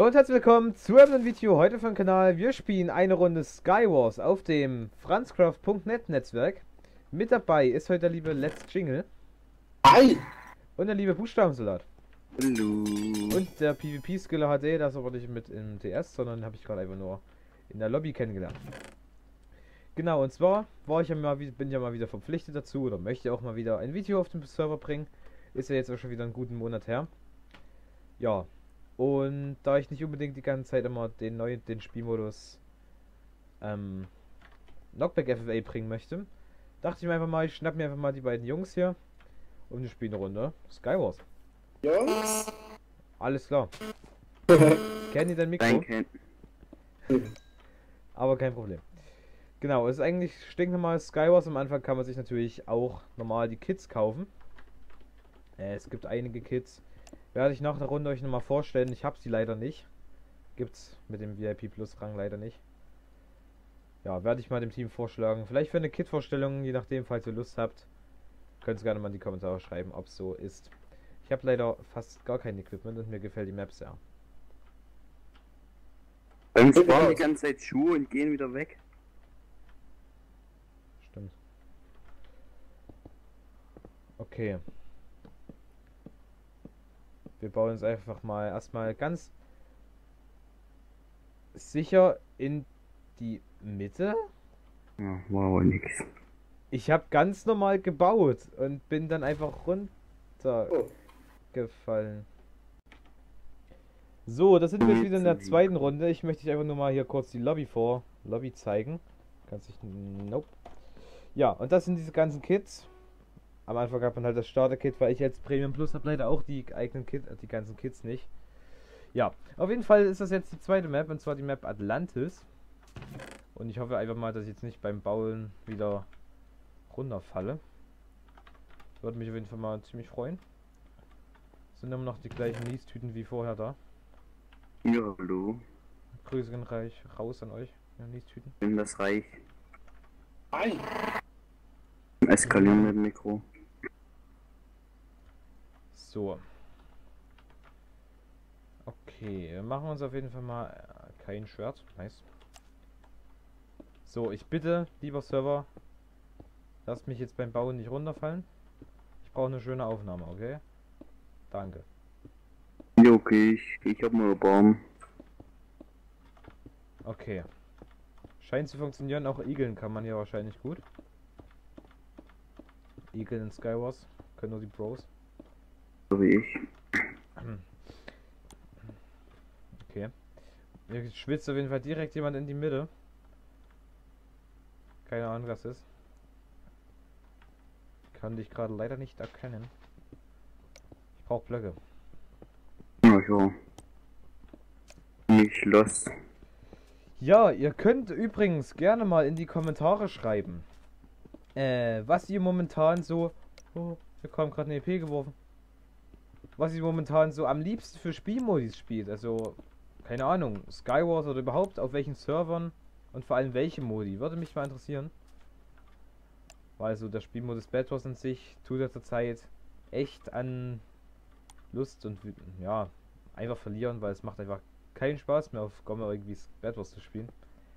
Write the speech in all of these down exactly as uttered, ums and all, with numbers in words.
Hallo und herzlich willkommen zu einem neuen Video heute vom Kanal. Wir spielen eine Runde Skywars auf dem franzcraft punkt net Netzwerk. Mit dabei ist heute der liebe Let's Jingle. Hi! Und der liebe Buchstabensalat. Hallo. Und der PvP-Skiller H D, das ist aber nicht mit im T S, sondern habe ich gerade einfach nur in der Lobby kennengelernt. Genau, und zwar war ich ja mal, bin ja mal wieder verpflichtet dazu oder möchte auch mal wieder ein Video auf den Server bringen. Ist ja jetzt auch schon wieder einen guten Monat her. Ja, und da ich nicht unbedingt die ganze Zeit immer den neuen, den Spielmodus ähm, Knockback F F A bringen möchte, dachte ich mir einfach mal, ich schnapp mir einfach mal die beiden Jungs hier und wir spielen eine Runde Skywars. Jungs! Alles klar. Kennen die dein Mikro? Danke. Aber kein Problem. Genau, es ist eigentlich stinknormal Skywars. Am Anfang kann man sich natürlich auch normal die Kits kaufen. Äh, es gibt einige Kits. Werde ich nach der Runde euch nochmal vorstellen. Ich habe sie leider nicht. Gibt's mit dem V I P Plus Rang leider nicht. Ja, werde ich mal dem Team vorschlagen. Vielleicht für eine Kit-Vorstellung, je nachdem, falls ihr Lust habt. Könnt ihr gerne mal in die Kommentare schreiben, ob es so ist. Ich habe leider fast gar kein Equipment und mir gefällt die Map sehr. Bei uns sparen die ganze Zeit Schuhe und gehen wieder weg. Stimmt. Okay. Wir bauen uns einfach mal erstmal ganz sicher in die Mitte. Ja, war wohl nix. Ich habe ganz normal gebaut und bin dann einfach runtergefallen. So, das sind wir jetzt wieder in der zweiten Runde. Ich möchte euch einfach nur mal hier kurz die Lobby vor Lobby zeigen. Kannst dich. Nope. Ja, und das sind diese ganzen Kits. Am Anfang gab man halt das Starter-Kit, weil ich jetzt Premium Plus habe leider auch die eigenen Kit, die ganzen Kits nicht. Ja, auf jeden Fall ist das jetzt die zweite Map, und zwar die Map Atlantis. Und ich hoffe einfach mal, dass ich jetzt nicht beim Bauen wieder runterfalle. Würde mich auf jeden Fall mal ziemlich freuen. Sind immer noch die gleichen Nies-Tüten wie vorher da. Ja, hallo. Grüße gehen reich raus an euch. Ja, Nies-Tüten. Bin das reich. Hi! Eskalieren mit dem Mikro. So. Okay, wir machen uns auf jeden Fall mal äh, kein Schwert. Nice. So, ich bitte, lieber Server, lasst mich jetzt beim Bauen nicht runterfallen. Ich brauche eine schöne Aufnahme, okay? Danke. Ja, okay, ich, ich hab mal einen Baum. Okay. Scheint zu funktionieren, auch Igeln kann man hier wahrscheinlich gut. Igel in Skywars können nur die Bros. So wie ich. Okay. Hier schwitzt auf jeden Fall direkt jemand in die Mitte. Keine Ahnung, was ist. Kann dich gerade leider nicht erkennen. Ich brauche Blöcke. Ja, ja. Nicht los. Ja, ihr könnt übrigens gerne mal in die Kommentare schreiben, äh, was ihr momentan so... Oh, hier kam gerade eine E P geworfen. Was ihr momentan so am liebsten für Spielmodis spielt. Also, keine Ahnung, Skywars oder überhaupt auf welchen Servern und vor allem welche Modi. Würde mich mal interessieren. Weil so der Spielmodus Bad Wars an sich tut er zurzeit echt an Lust und ja, einfach verlieren, weil es macht einfach keinen Spaß mehr auf Gomme irgendwie Bad Wars zu spielen.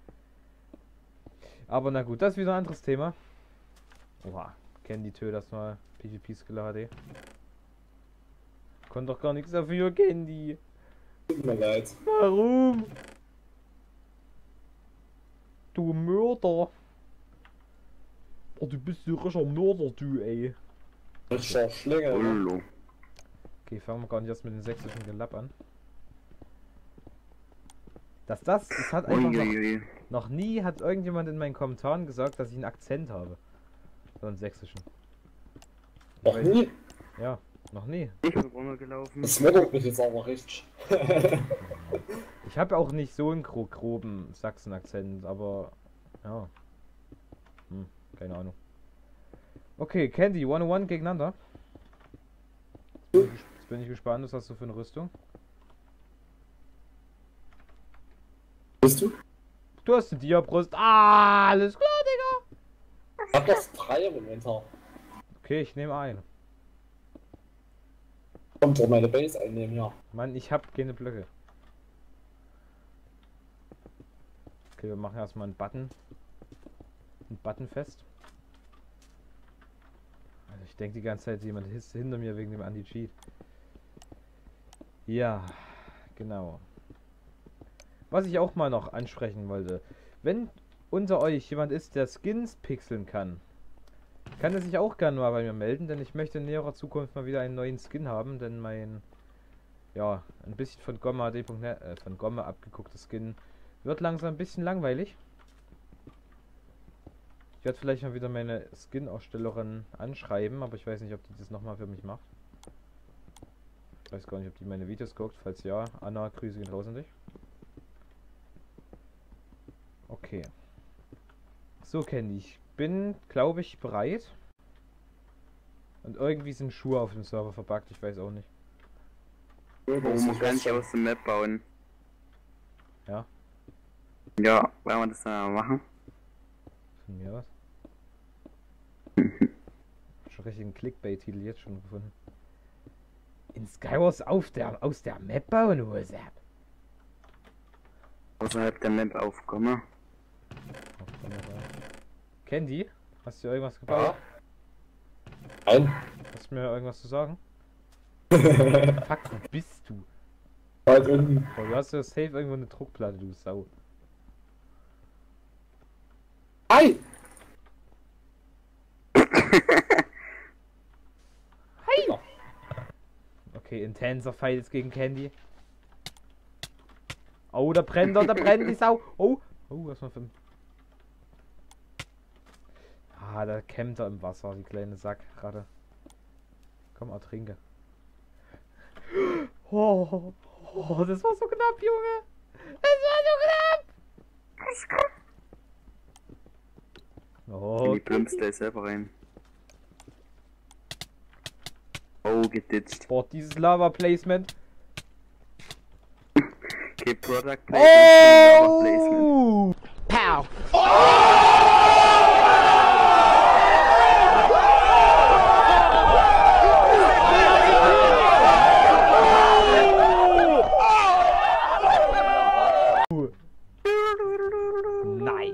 Aber na gut, das ist wieder ein anderes Thema. Oha, Candy Tö, das mal PvP-Skiller H D. Konnte doch gar nichts dafür, Candy. Tut mir leid. Warum? Du Mörder. Oh, du bist so richtiger Mörder, du, ey. Richtiger Schlingel. Hallo. Okay, fangen wir gar nicht erst mit dem sächsischen Gelapp an. Dass das, das hat einfach noch, Uiuiui. noch nie hat irgendjemand in meinen Kommentaren gesagt, dass ich einen Akzent habe. So einen sächsischen. Noch nie? Ja, noch nie. Ich bin runtergelaufen. Das wundert mich jetzt aber richtig. Ich habe auch nicht so einen gro groben Sachsen-Akzent, aber ja. Hm, keine Ahnung. Okay, Candy, one on one gegeneinander. Jetzt bin, ich, jetzt bin ich gespannt, was hast du für eine Rüstung? Bist du? Du hast eine Diabrust. Ah, alles klar, Digga. Ich hab das drei im Inventar. Okay, ich nehme eine. Kommt doch meine Base einnehmen, ja. Mann, ich hab keine Blöcke. Okay, wir machen erstmal einen Button. Ein Button fest. Also ich denke die ganze Zeit, jemand ist hinter mir wegen dem Anti-Cheat. Ja, genau. Was ich auch mal noch ansprechen wollte. Wenn unter euch jemand ist, der Skins pixeln kann, kann er sich auch gerne mal bei mir melden, denn ich möchte in näherer Zukunft mal wieder einen neuen Skin haben, denn mein, ja, ein bisschen von Gomma D. Äh, von Gomma abgegucktes Skin wird langsam ein bisschen langweilig. Ich werde vielleicht mal wieder meine Skin-Ausstellerin anschreiben, aber ich weiß nicht, ob die das nochmal für mich macht. Ich weiß gar nicht, ob die meine Videos guckt. Falls ja, Anna, Grüße gehen raus an dich. Okay. So, Candy, ich bin, glaube ich, bereit. Und irgendwie sind Schuhe auf dem Server verbuggt, ich weiß auch nicht. Oh, man kann sich aus der Map bauen. Ja? Ja, wollen wir das dann mal machen? Von mir was? Schon richtigen Clickbait-Titel jetzt schon gefunden. In Skywars auf der, aus der Map bauen, WhatsApp. Außerhalb der Map aufkommen. Candy, hast du irgendwas gebaut? Ja. Nein. Hast du mir irgendwas zu sagen? Fuck, wo bist du? Halt unten. Oh, du hast ja safe irgendwo eine Druckplatte, du Sau. Hi! Hi! Okay, intenser Fight jetzt gegen Candy. Oh, da brennt er, da brennt die Sau. Oh, oh, was mal für ein... Ah, da kämmt er im Wasser, die kleine Sackratte. Komm, ertrinke. Oh, oh, das war so knapp, Junge. Das war so knapp. Oh, die plumpst gleich selber rein. Oh, geditcht. Boah, dieses Lava-Placement. Okay, Product Placement, Lava Placement. Oh! Pow! Nice.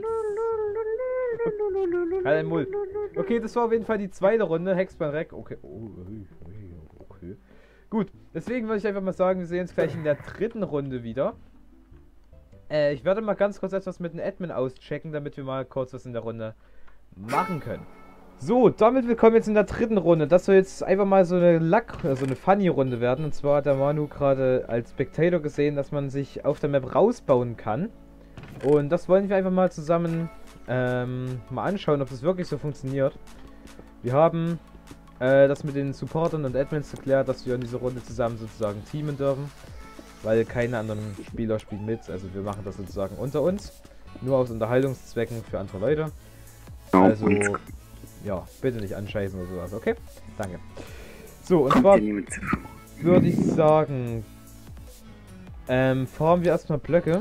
Halt den Mund. Okay, das war auf jeden Fall die zweite Runde. Hexbahn Reck. Okay. Oh, okay. Gut, deswegen würde ich einfach mal sagen, wir sehen uns gleich in der dritten Runde wieder. Äh, ich werde mal ganz kurz etwas mit dem Admin auschecken, damit wir mal kurz was in der Runde machen können. So, damit willkommen jetzt in der dritten Runde. Das soll jetzt einfach mal so eine Luck, so eine Funny-Runde werden. Und zwar hat der Manu gerade als Spectator gesehen, dass man sich auf der Map rausbauen kann. Und das wollen wir einfach mal zusammen ähm, mal anschauen, ob das wirklich so funktioniert. Wir haben äh, das mit den Supportern und Admins geklärt, dass wir in dieser Runde zusammen sozusagen teamen dürfen. Weil keine anderen Spieler spielen mit. Also wir machen das sozusagen unter uns. Nur aus Unterhaltungszwecken für andere Leute. Also, ja, bitte nicht anscheißen oder sowas, okay? Danke. So, und zwar würde ich sagen, ähm, farmen wir erstmal Blöcke.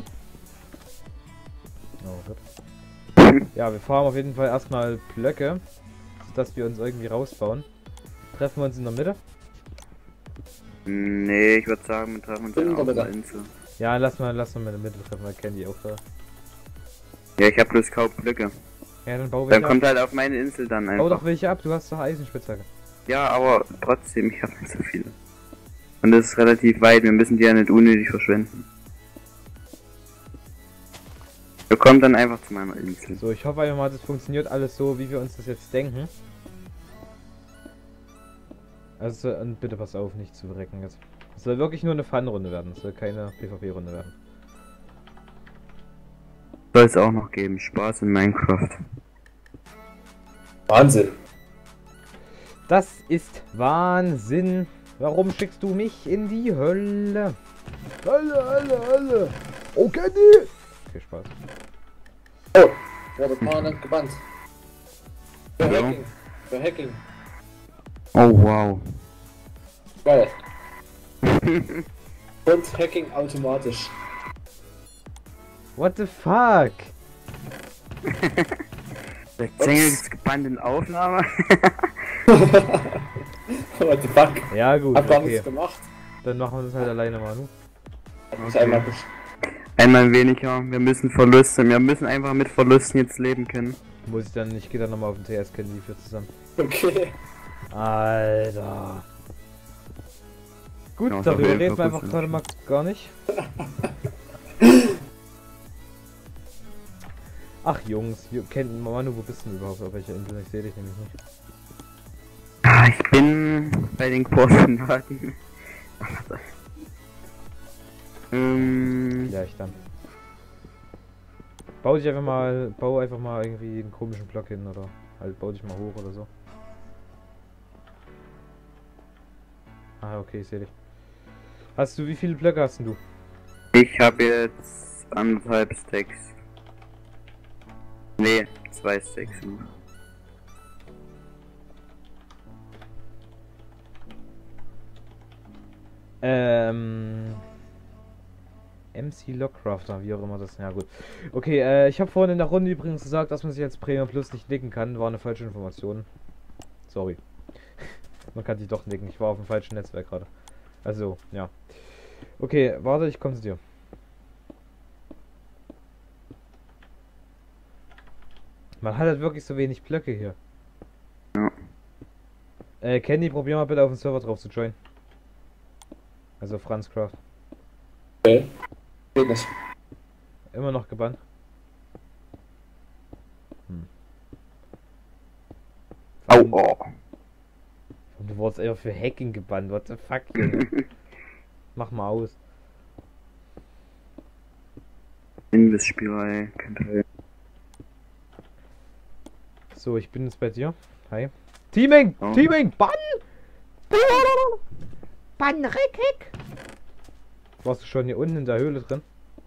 Oh, Gott. Ja, wir farmen auf jeden Fall erstmal Blöcke, dass wir uns irgendwie rausbauen. Treffen wir uns in der Mitte? Nee, ich würde sagen, wir treffen uns In auf der der Mitte. Insel. Ja, lass mal, lass mal in der Mitte treffen, weil Candy auch da. Ja, ich habe bloß kaum Blöcke. Ja, dann bau Dann welche ab. kommt halt auf meine Insel dann Bau einfach. doch welche ab, du hast doch Eisenspitzhacke. Ja, aber trotzdem, ich habe nicht so viele. Und das ist relativ weit, wir müssen die ja nicht unnötig verschwenden. Wir kommen dann einfach zu meiner Insel. So, ich hoffe einfach mal, das funktioniert alles so, wie wir uns das jetzt denken. Also, und bitte pass auf, nicht zu verrecken jetzt. Es soll wirklich nur eine Fun-Runde werden, es soll keine PvP-Runde werden. Soll es auch noch geben, Spaß in Minecraft. Wahnsinn. Das ist Wahnsinn. Warum schickst du mich in die Hölle? Hölle, Hölle, Hölle. Oh, Candy! Okay, Spaß. Oh, wurde permanent gebannt. Für Ja. Hacking. Für Hacking. Oh wow. Geil. Und Hacking automatisch. What the fuck? Der Zengel ist gebannt in Aufnahme. What the fuck? Ja gut, Hab gar okay. nichts gemacht. Dann machen wir das halt alleine, Manu. Hab mich Okay. einmal gesch Einmal weniger, wir müssen Verluste, wir müssen einfach mit Verlusten jetzt leben können. Muss ich dann, ich gehe dann nochmal auf den T S kennen, die vier zusammen. Okay. Alter. Gut, Ja, darüber okay, reden wir Fokus einfach gerade mal gar nicht. Ach Jungs, wir kennen Manu, wo bist du denn überhaupt? Auf welcher Insel? Ich sehe dich nämlich nicht. Ah, ich bin bei den Koordinaten. ähm, Vielleicht dann. Bau dich einfach mal, bau einfach mal irgendwie einen komischen Block hin oder halt bau dich mal hoch oder so. Ah, okay, ich sehe dich. Hast du, wie viele Blöcke hast denn du? ich habe jetzt anderthalb Stacks. Nee, zwei Stacks nur. Ähm. M C Lockcrafter, wie auch immer das. Ja, gut. Okay, äh, ich habe vorhin in der Runde übrigens gesagt, dass man sich als Premium Plus nicht nicken kann. War eine falsche Information. Sorry. Man kann sich doch nicken. Ich war auf dem falschen Netzwerk gerade. Also, ja. Okay, warte, ich komme zu dir. Man hat halt wirklich so wenig Blöcke hier. Ja. Äh, Candy, probier mal bitte auf den Server drauf zu joinen. Also Franzcraft. Okay. Geht nicht. Immer noch gebannt. Hm. Au, oh. Und du wurdest einfach für Hacking gebannt. What the fuck, Junge? Mach mal aus. Invis-Spielerei, kein Teil. So, ich bin jetzt bei dir. Hi. Teaming! Oh. Teaming! Bann! Bann, Rick! Warst du schon hier unten in der Höhle drin?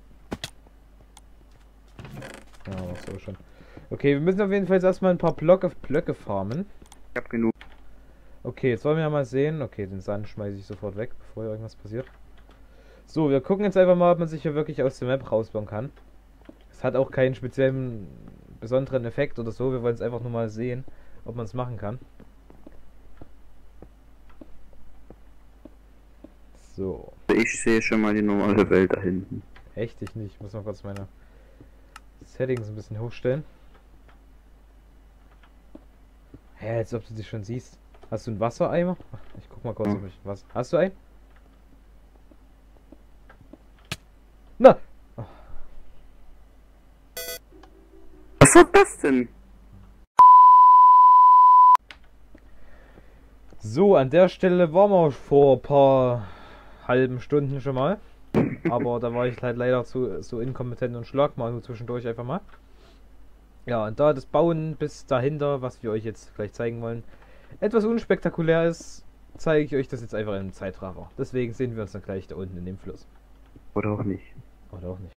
Ja, warst du aber schon. Okay, wir müssen auf jeden Fall jetzt erstmal ein paar Blöcke, Blöcke farmen. Ich hab genug. Okay, jetzt wollen wir ja mal sehen. Okay, den Sand schmeiße ich sofort weg, bevor hier irgendwas passiert. So, wir gucken jetzt einfach mal, ob man sich hier wirklich aus der Map rausbauen kann. Es hat auch keinen speziellen, besonderen Effekt oder so. Wir wollen es einfach nur mal sehen, ob man es machen kann. So. Ich sehe schon mal die normale Welt da hinten. Echt? Ich nicht. Ich muss mal kurz meine Settings ein bisschen hochstellen. Hä, als ob du dich schon siehst. Hast du einen Wassereimer? Ach, ich guck mal kurz, Ja. ob ich was. Hast du einen? Na! Was war das denn? So, an der Stelle waren wir vor ein paar halben Stunden schon mal. Aber da war ich halt leider zu, so inkompetent und schlag mal nur zwischendurch einfach mal. Ja, und da das Bauen bis dahinter, was wir euch jetzt gleich zeigen wollen, etwas unspektakulär ist, zeige ich euch das jetzt einfach im Zeitraffer. Deswegen sehen wir uns dann gleich da unten in dem Fluss. Oder auch nicht. Oder auch nicht.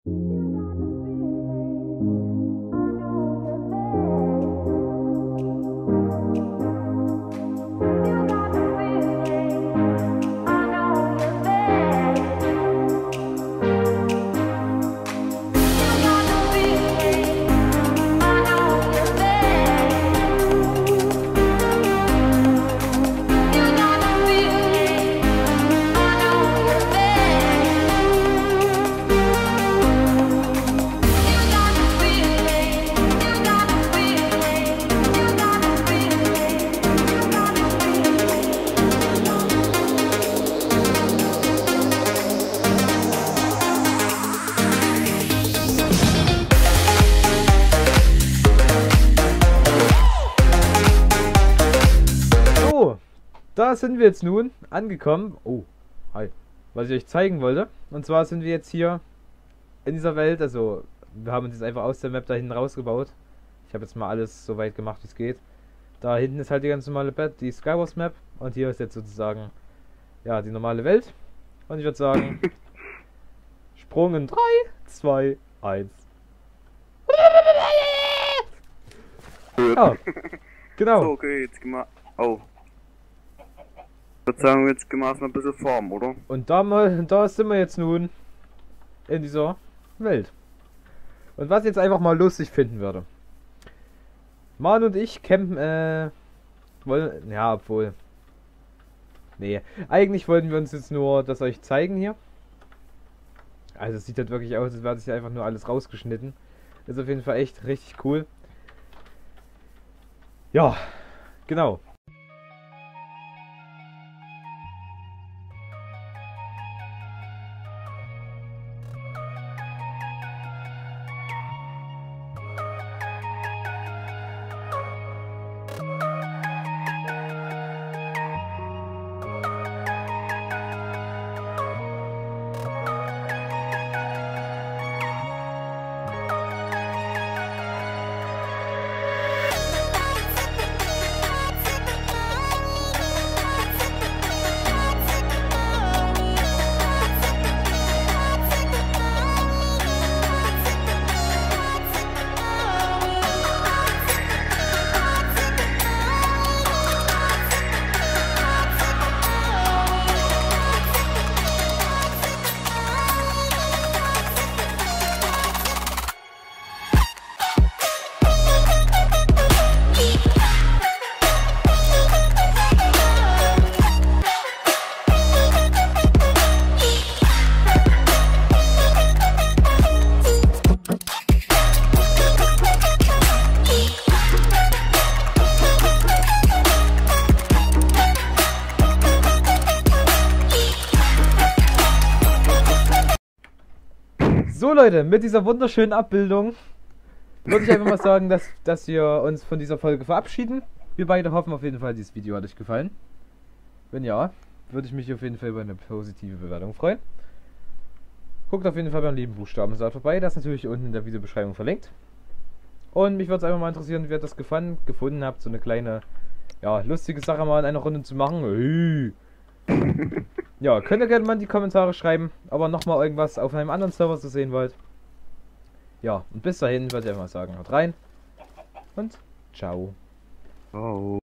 Da sind wir jetzt nun angekommen. Oh, hi. Was ich euch zeigen wollte. Und zwar sind wir jetzt hier in dieser Welt. Also, wir haben uns jetzt einfach aus der Map da hinten rausgebaut. Ich habe jetzt mal alles so weit gemacht, wie es geht. Da hinten ist halt die ganz normale Bett, die Skywars Map. Und hier ist jetzt sozusagen, ja, die normale Welt. Und ich würde sagen, Sprung in drei, zwei, eins. Ja, genau. So, okay, jetzt gehen wir. Oh. Ich würde sagen, jetzt gehen wir erstmal ein bisschen Form, oder? Und da, mal, da sind wir jetzt nun in dieser Welt. Und was ich jetzt einfach mal lustig finden würde. Man und ich campen, äh, wollen, ja, obwohl, nee, eigentlich wollten wir uns jetzt nur das euch zeigen hier. Also es sieht halt wirklich aus, als wäre das hier einfach nur alles rausgeschnitten. Ist auf jeden Fall echt richtig cool. Ja, genau. So Leute, mit dieser wunderschönen Abbildung würde ich einfach mal sagen, dass, dass wir uns von dieser Folge verabschieden. Wir beide hoffen auf jeden Fall, dieses Video hat euch gefallen. Wenn ja, würde ich mich auf jeden Fall über eine positive Bewertung freuen. Guckt auf jeden Fall beim lieben Buchstabensaal vorbei, das ist natürlich unten in der Videobeschreibung verlinkt. Und mich würde es einfach mal interessieren, wie ihr das gefallen, gefunden habt, so eine kleine, ja, lustige Sache mal in einer Runde zu machen. Hey. Ja, könnt ihr gerne mal in die Kommentare schreiben, aber nochmal irgendwas auf einem anderen Server zu sehen wollt. Ja, und bis dahin würde ich einfach mal sagen, haut rein und ciao. Oh.